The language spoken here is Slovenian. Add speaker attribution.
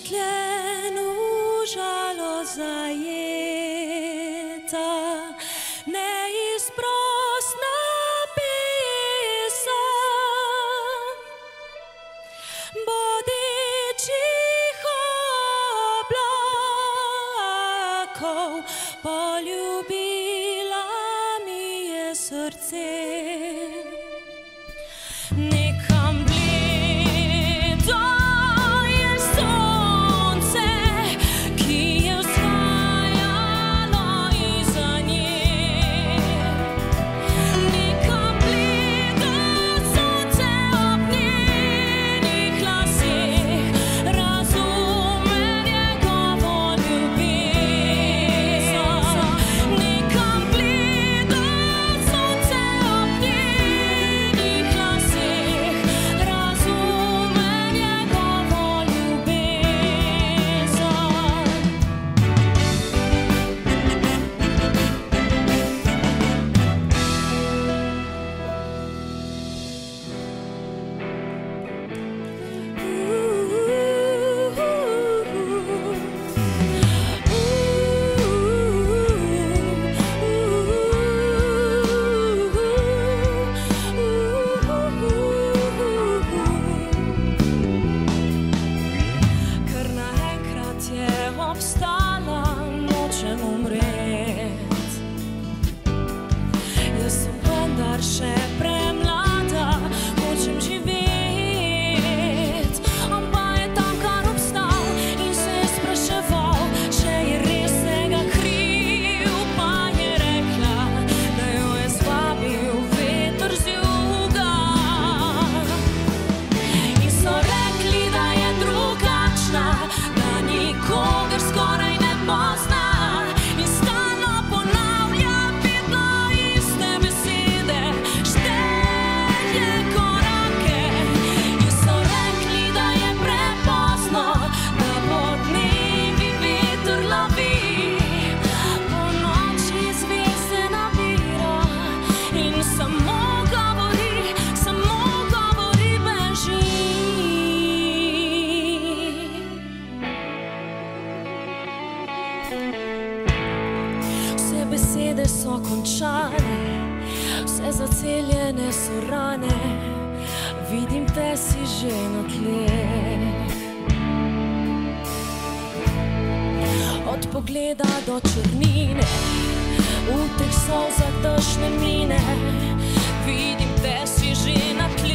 Speaker 1: tlenu žalost zajeta, neizprosna pesem. Bodečih oblakov poljubila mi je srce. Nekam bledo je sonce, ki je vzhajalo izza nje. Nekam bledo sonce ob njenih laseh, razume njegovo ljubezen. Nekam bledo sonce ob njenih laseh, razume njegovo ljubezen. Kar naenkrat je obstala, nočem umret. Jaz sem vendar še premlada, hočem živet. On pa je tam kar obstal in se je spraševal, če je res njega kriv. Pa je rekla, da jo je zvabil veter z juga. In so rekli, da je drugačna, da nikogar skoraj ne pozna. In stalno ponavlja vedno iste besede, šteje korake. In so rekli, da je prepozno, da podnevi veter lovi. Ponoči zvezde nabira in samo govori, beži. Vse besede so končane, vse zaceljene so rane, vidim te si že na tleh. Od pogleda do črnine, v teh solzah dež ne mine, vidim te si že na tleh.